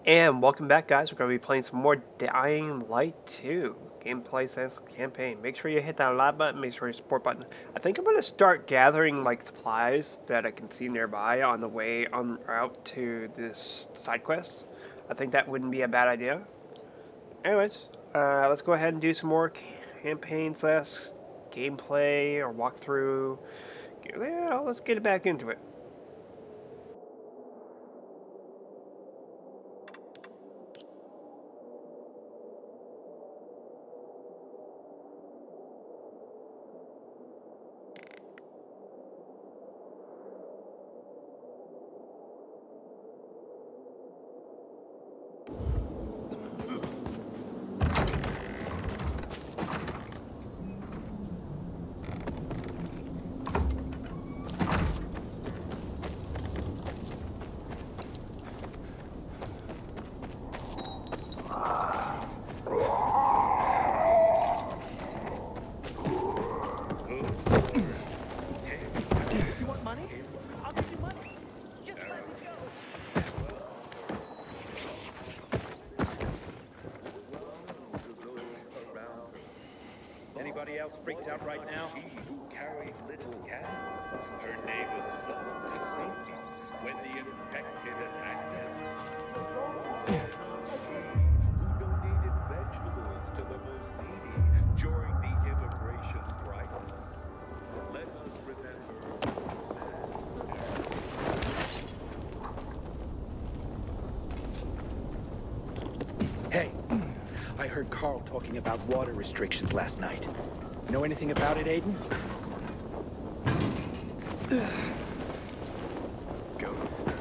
And welcome back, guys. We're going to be playing some more Dying Light 2 gameplay says campaign. Make sure you hit that like button. Make sure you support button. I think I'm going to start gathering like supplies that I can see nearby on the way on route to this side quest. I think that wouldn't be a bad idea. Anyways, let's go ahead and do some more campaign slash gameplay or walkthrough. Yeah, let's get back into it. Anybody else freaked out right now? She who carried little Cat. Her neighbors sought to safety when the infected attacked them. She who donated vegetables to the most needy during the immigration crisis. Let us remember. Hey, I heard Carl talking about water restrictions last night. Know anything about it, Aiden? Go.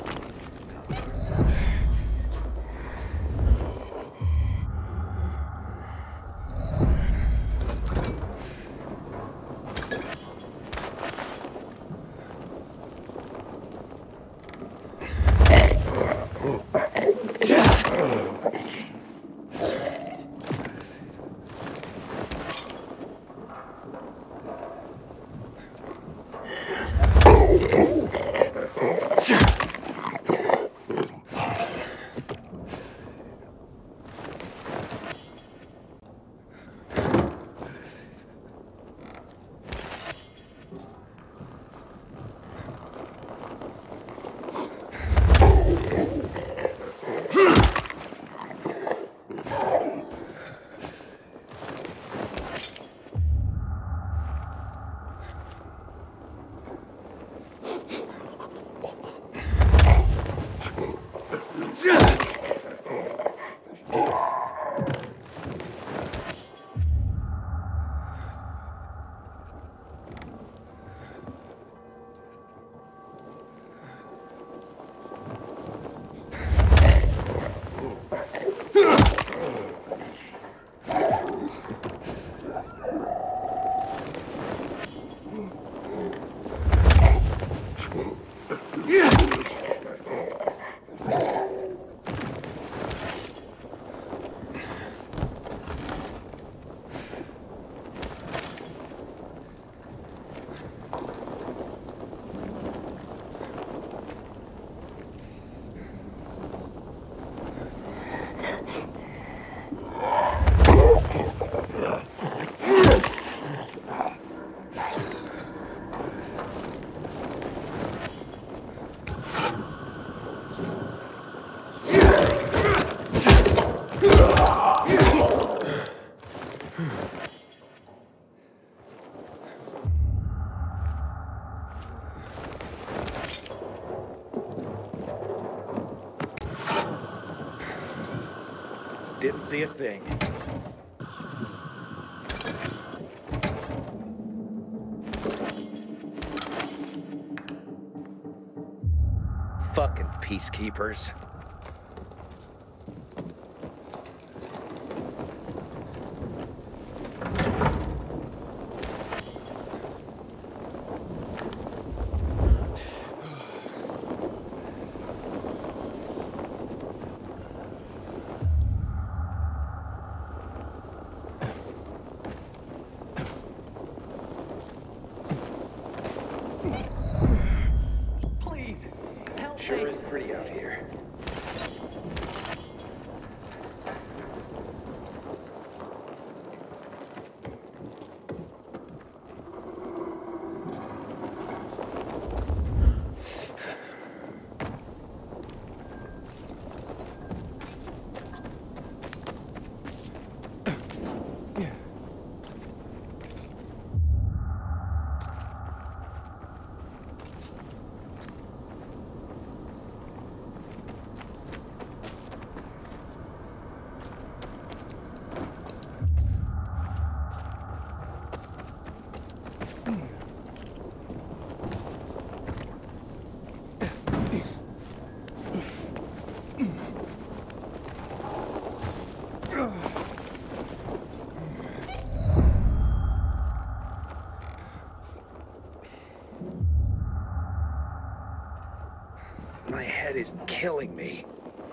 Didn't see a thing. Fucking peacekeepers. Sure is pretty out here. My head is killing me.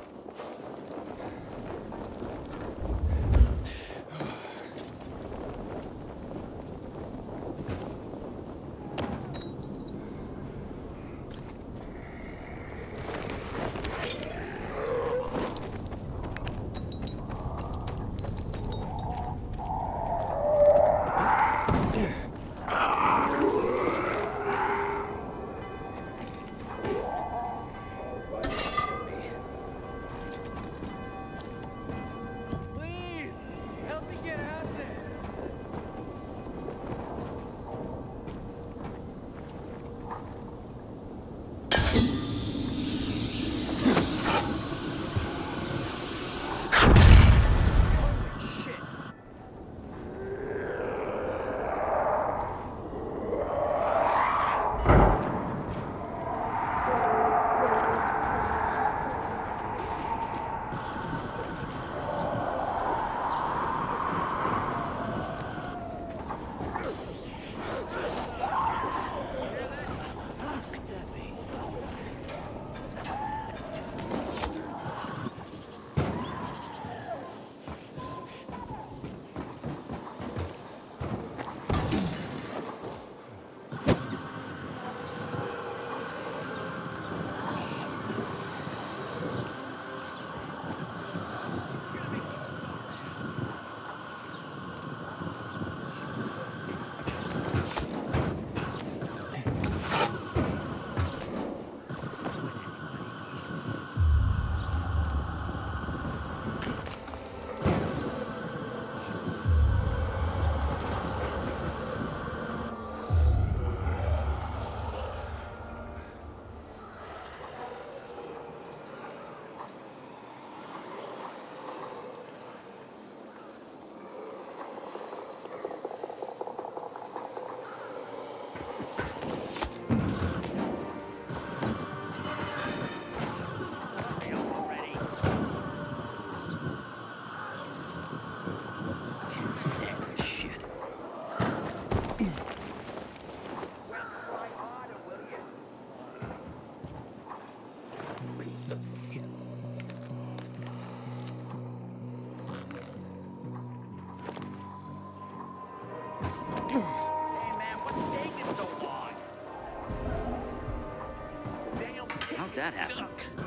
How'd that happen?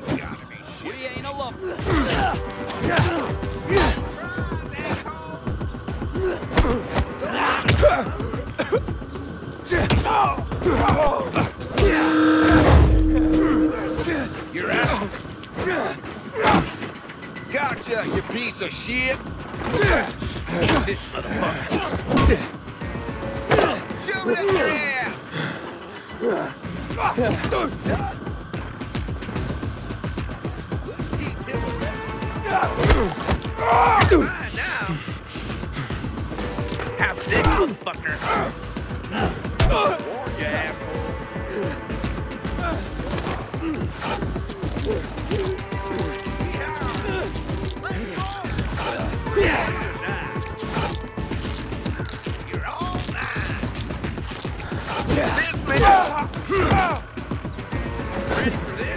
We ain't alone. You're out. Gotcha, you piece of shit. This motherfucker. Shoot it in your ass. You're fine now. Have this motherfucker. Warn you, asshole. You're all mine. This man. Ready for this?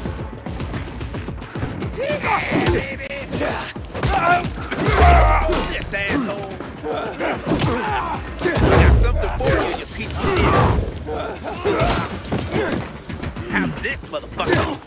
Yeah, baby. This asshole. Got something for you, you piece of shit. Have this motherfucker.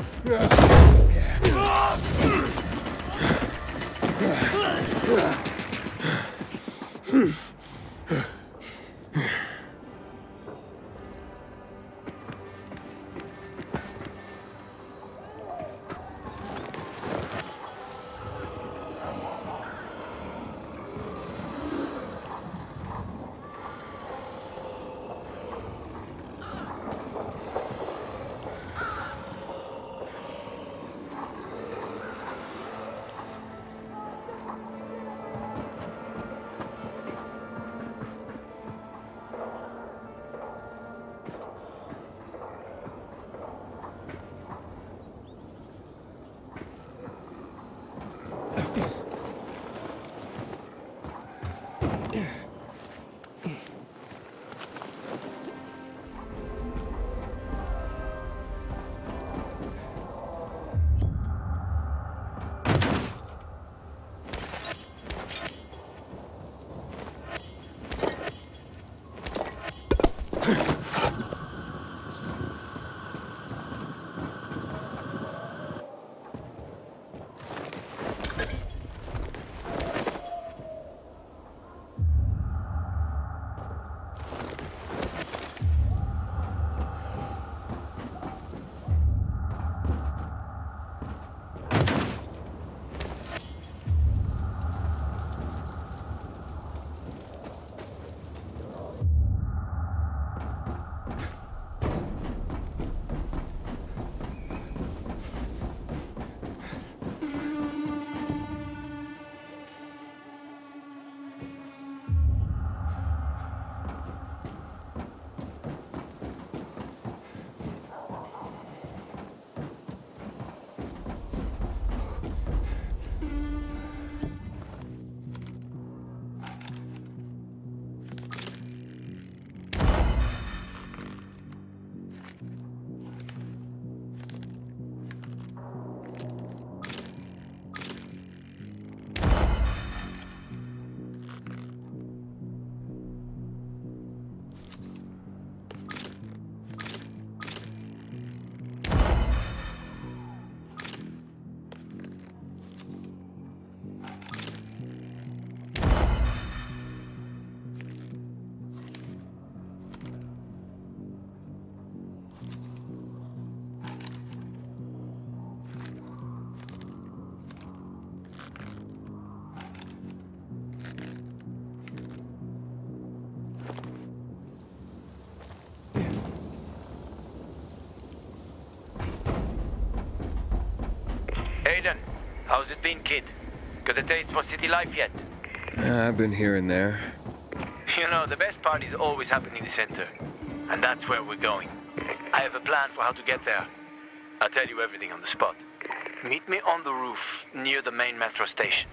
Aiden, how's it been, kid? Got a taste for city life yet? I've been here and there. You know, the best parties always happen in the center. And that's where we're going. I have a plan for how to get there. I'll tell you everything on the spot. Meet me on the roof, near the main metro station.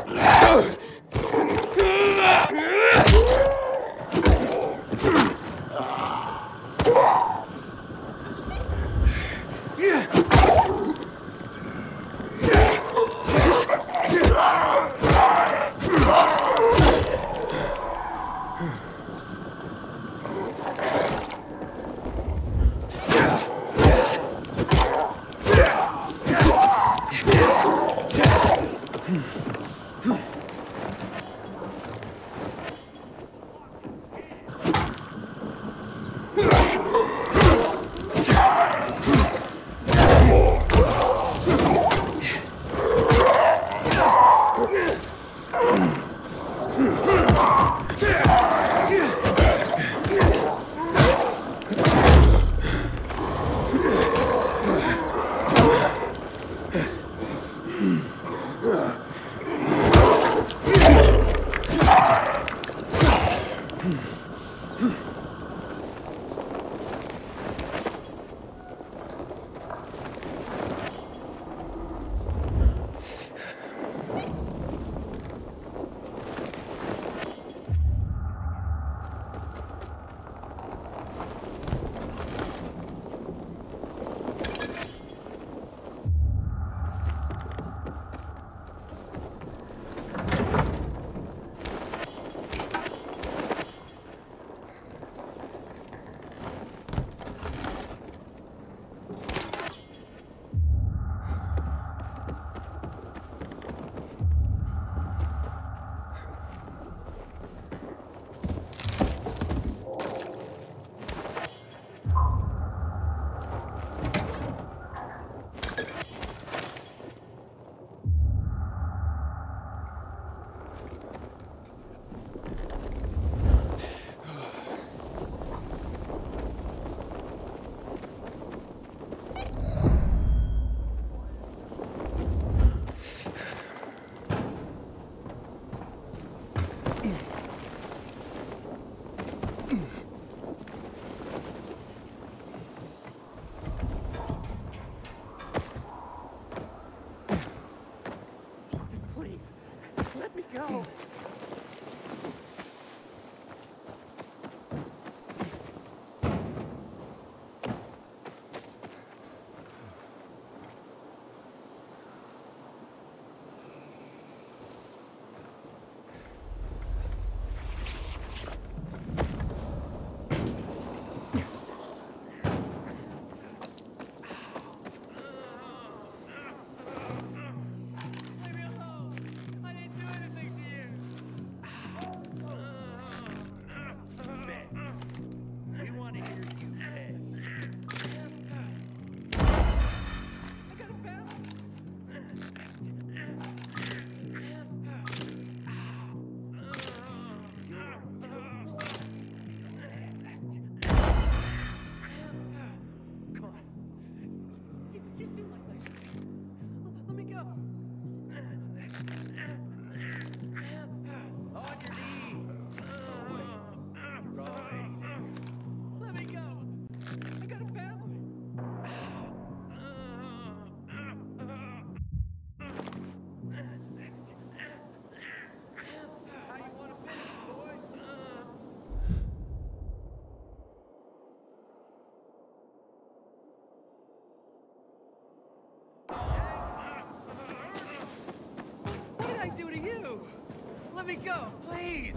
Let me go, please!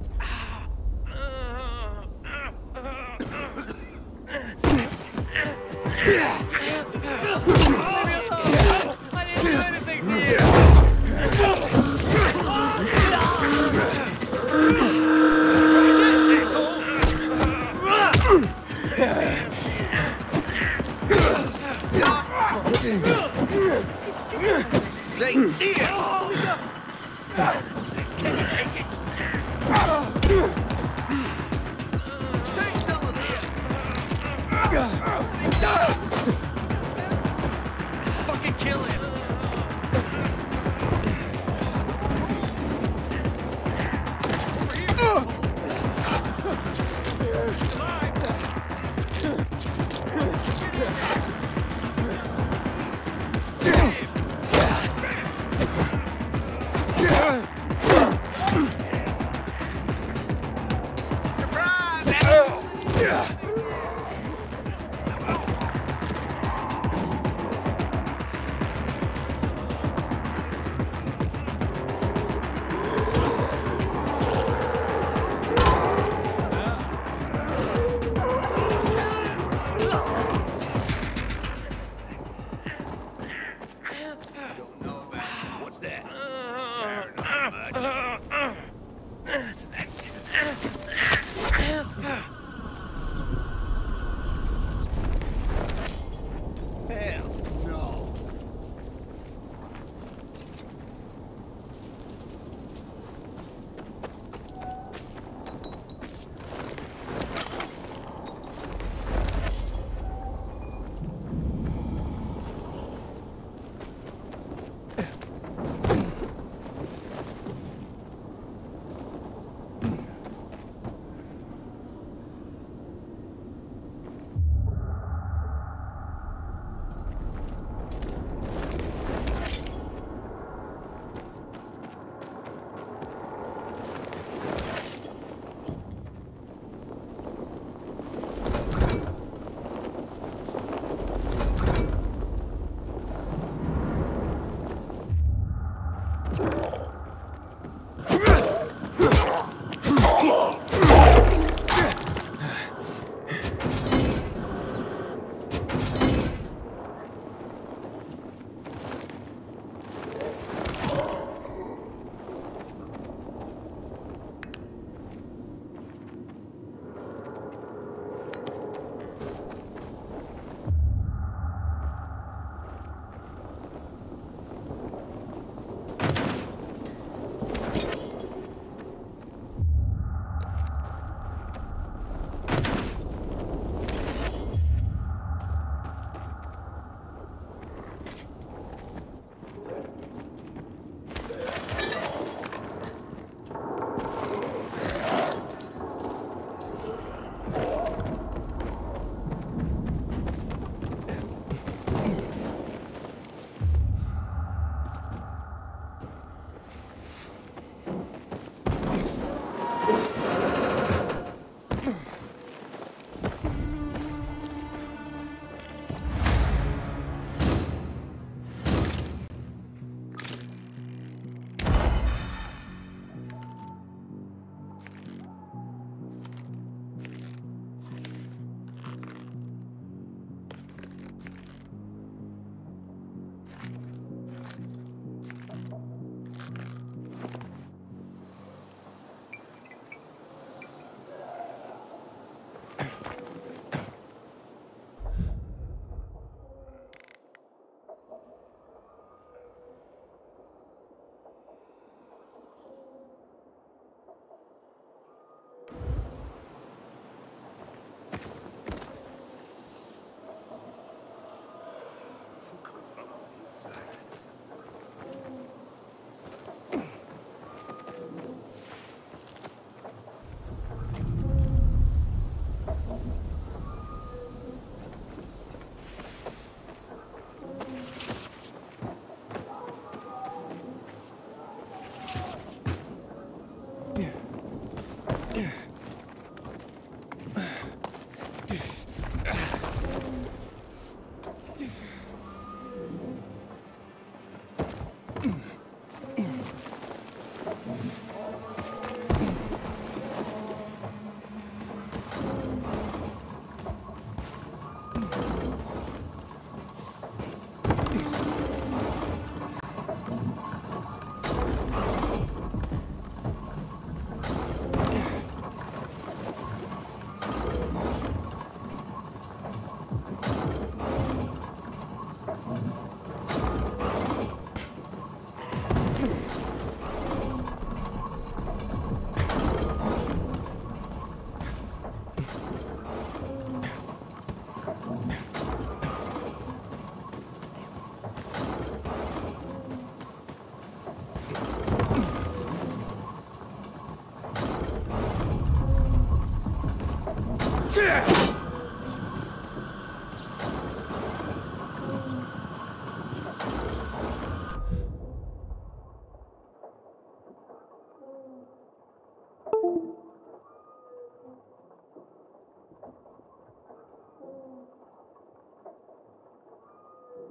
I didn't do anything to fucking kill him!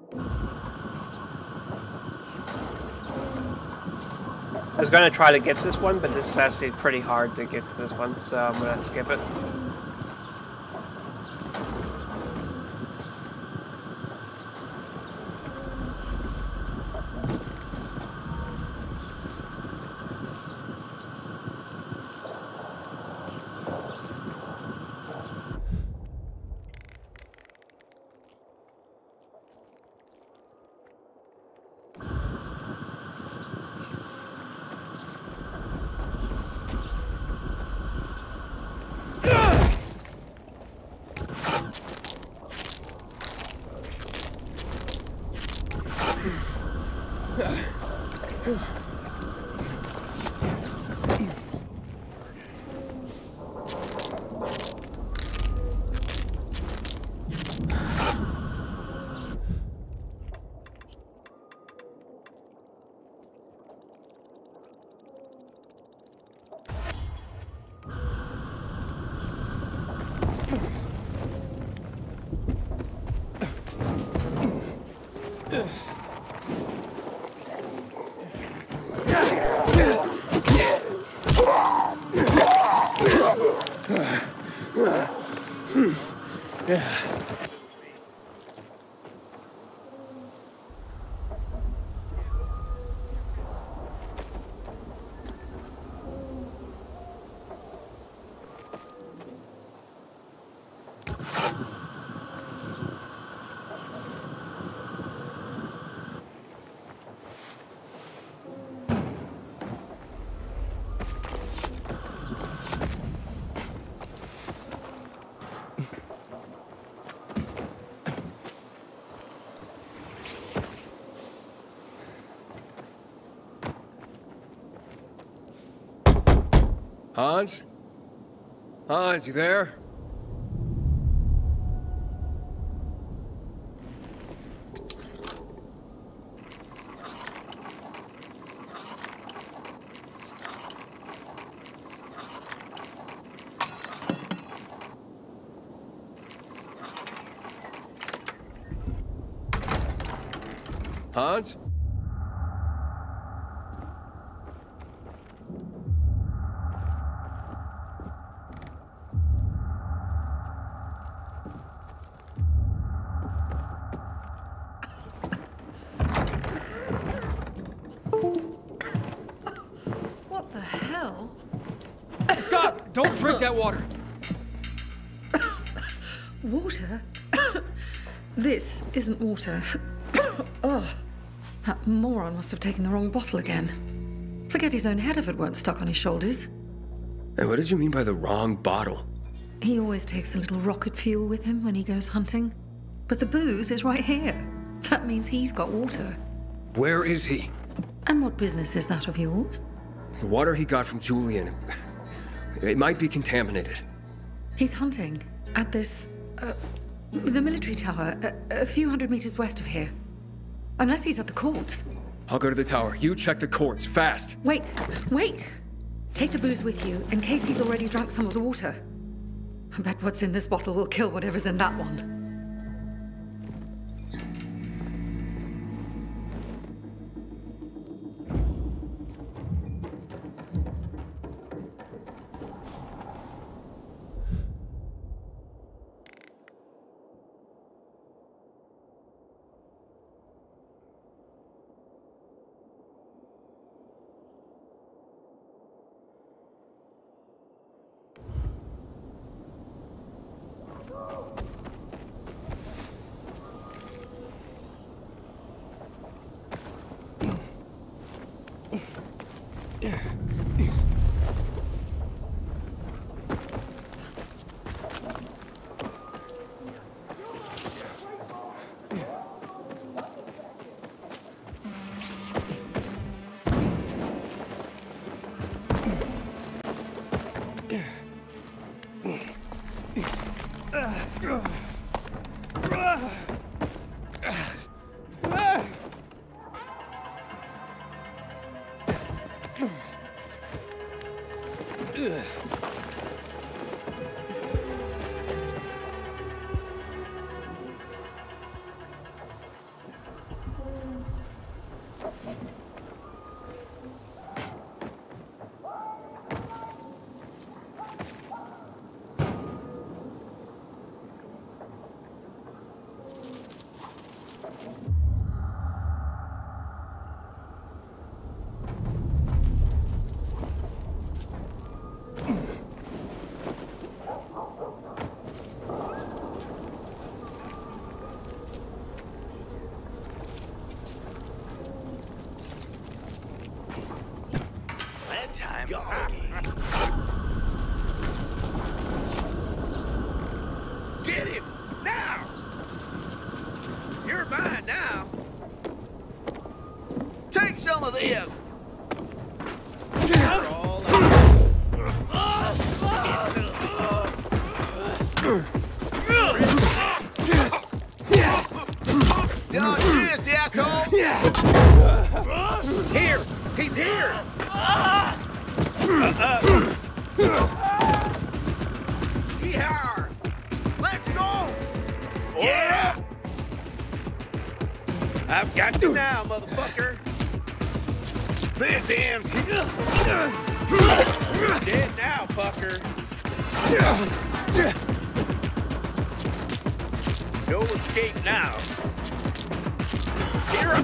I was gonna try to get this one, but this is actually pretty hard to get to this one, so I'm gonna skip it. Hans? Hans, you there? Hans? What the hell? Stop! Don't drink that water! Water? This isn't water. Oh, that moron must have taken the wrong bottle again. Forget his own head if it weren't stuck on his shoulders. And what did you mean by the wrong bottle? He always takes a little rocket fuel with him when he goes hunting. But the booze is right here. That means he's got water. Where is he? And what business is that of yours? The water he got from Julian. It might be contaminated. He's hunting at this, the military tower, a few hundred meters west of here. Unless he's at the courts. I'll go to the tower. You check the courts, fast. Wait, wait! Take the booze with you, in case he's already drunk some of the water. I bet what's in this bottle will kill whatever's in that one. Get him! Now! You're mine now! Take some of this! You're all Dodge this, asshole! Here! He's here! Yeehaw! Let's go! Yeah! I've got you now, motherfucker! This ends here! Dead now, fucker! No escape now! Here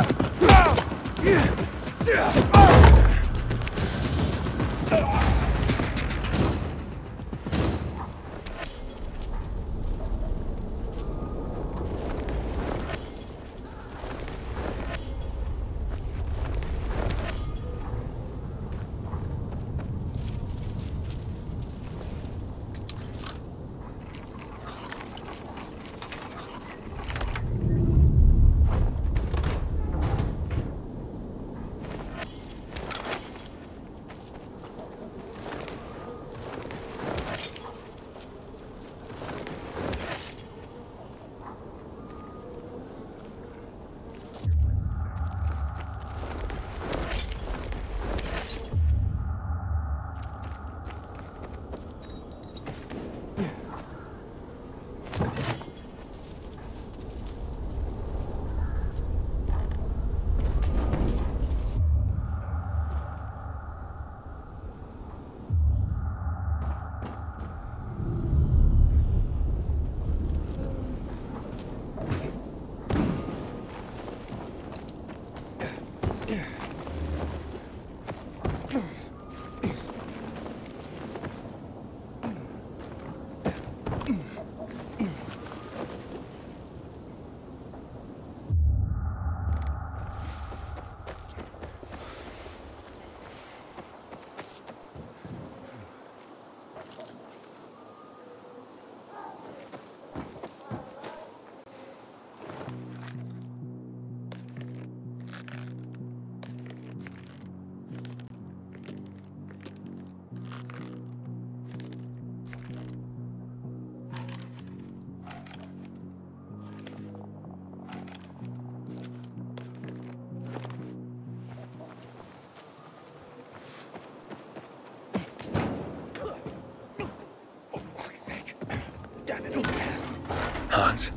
Hans?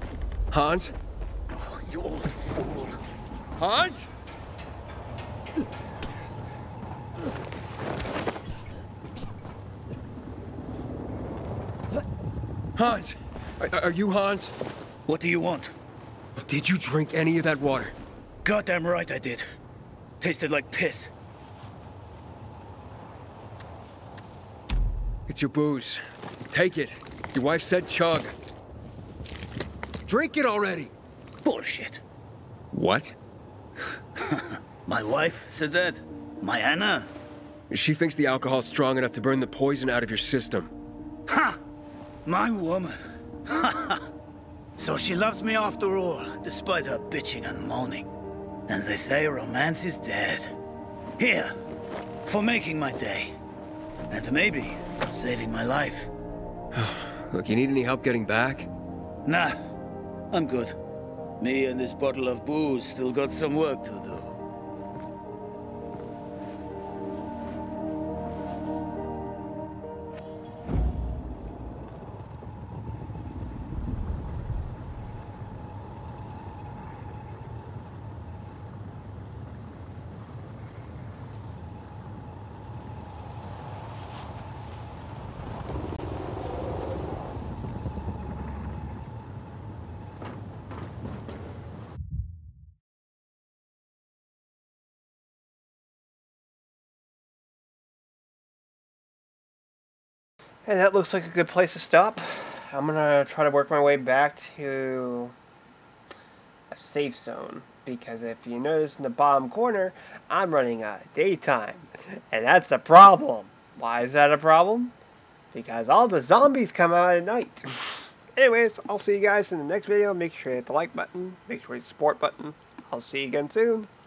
Hans? Oh, you old fool. Hans? Hans? Are you Hans? What do you want? Did you drink any of that water? Goddamn right I did. Tasted like piss. It's your booze. Take it. Your wife said chug. Drink it already! Bullshit. What? My wife said that? My Anna? She thinks the alcohol's strong enough to burn the poison out of your system. Ha! My woman. So she loves me after all, despite her bitching and moaning. And they say romance is dead. Here, for making my day. And maybe saving my life. Look, you need any help getting back? Nah, I'm good. Me and this bottle of booze still got some work to do. And that looks like a good place to stop. I'm gonna try to work my way back to a safe zone. Because if you notice in the bottom corner, I'm running out of daytime. And that's a problem. Why is that a problem? Because all the zombies come out at night. Anyways, I'll see you guys in the next video. Make sure you hit the like button. Make sure you hit the support button. I'll see you again soon.